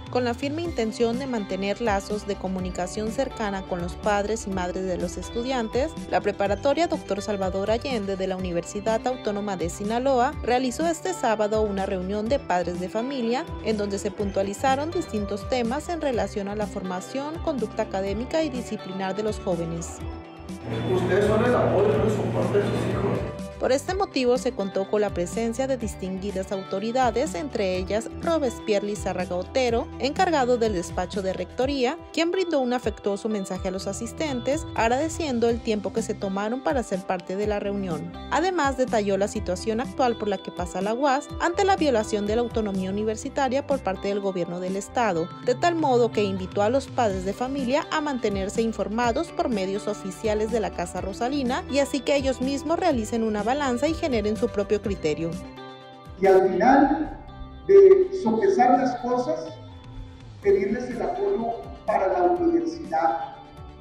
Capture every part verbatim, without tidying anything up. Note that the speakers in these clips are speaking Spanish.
con la firme intención de mantener lazos de comunicación cercana con los padres y madres de los estudiantes, la preparatoria doctor Salvador Allende de la Universidad Autónoma de Sinaloa realizó este sábado una reunión de padres de familia en donde se puntualizaron distintos temas en relación a la formación, conducta académica y disciplinar de los jóvenes. Ustedes son el apoyo y el soporte de sus hijos. Por este motivo se contó con la presencia de distinguidas autoridades, entre ellas Robespierre Lizárraga Otero, encargado del despacho de rectoría, quien brindó un afectuoso mensaje a los asistentes, agradeciendo el tiempo que se tomaron para ser parte de la reunión. Además, detalló la situación actual por la que pasa la U A S ante la violación de la autonomía universitaria por parte del gobierno del estado, de tal modo que invitó a los padres de familia a mantenerse informados por medios oficiales de la Casa Rosalina y así que ellos mismos realicen una balanza y generen su propio criterio. Y al final de sopesar las cosas, pedirles el apoyo para la universidad,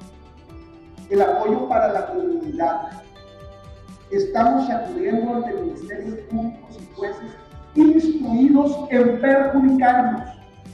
el apoyo para la comunidad. Estamos acudiendo ante ministerios públicos y jueces instruidos en perjudicarnos,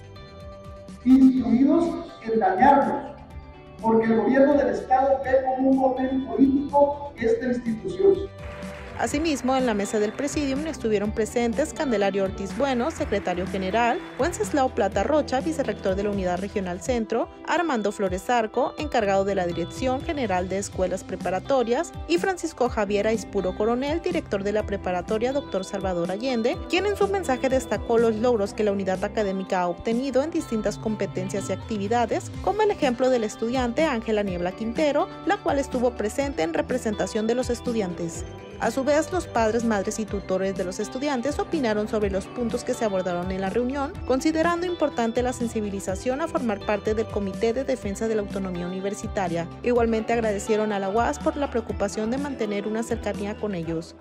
instruidos en dañarnos, porque el gobierno del estado ve como un orden político esta institución. Asimismo, en la mesa del Presidium estuvieron presentes Candelario Ortiz Bueno, secretario general, Wenceslao Plata Rocha, vicerrector de la Unidad Regional Centro, Armando Flores Arco, encargado de la Dirección General de Escuelas Preparatorias, y Francisco Javier Aispuro Coronel, director de la Preparatoria doctor Salvador Allende, quien en su mensaje destacó los logros que la unidad académica ha obtenido en distintas competencias y actividades, como el ejemplo del estudiante Ángela Niebla Quintero, la cual estuvo presente en representación de los estudiantes. A su vez, los padres, madres y tutores de los estudiantes opinaron sobre los puntos que se abordaron en la reunión, considerando importante la sensibilización a formar parte del Comité de Defensa de la Autonomía Universitaria. Igualmente agradecieron a la U A S por la preocupación de mantener una cercanía con ellos.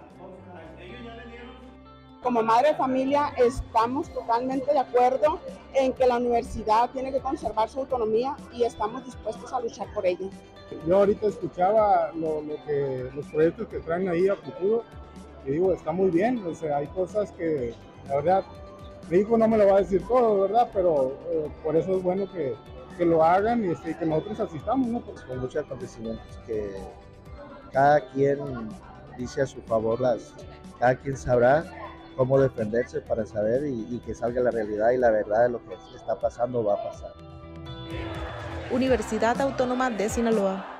Como madre de familia estamos totalmente de acuerdo en que la universidad tiene que conservar su autonomía y estamos dispuestos a luchar por ella. Yo ahorita escuchaba lo, lo que, los proyectos que traen ahí a futuro y digo, está muy bien, o sea, hay cosas que, la verdad, mi hijo no me lo va a decir todo, ¿verdad? Pero eh, por eso es bueno que, que lo hagan y, este, y que nosotros asistamos, ¿no? Pues, con muchos acontecimientos que cada quien dice a su favor, las, cada quien sabrá cómo defenderse para saber y, y que salga la realidad y la verdad de lo que está pasando va a pasar. Universidad Autónoma de Sinaloa.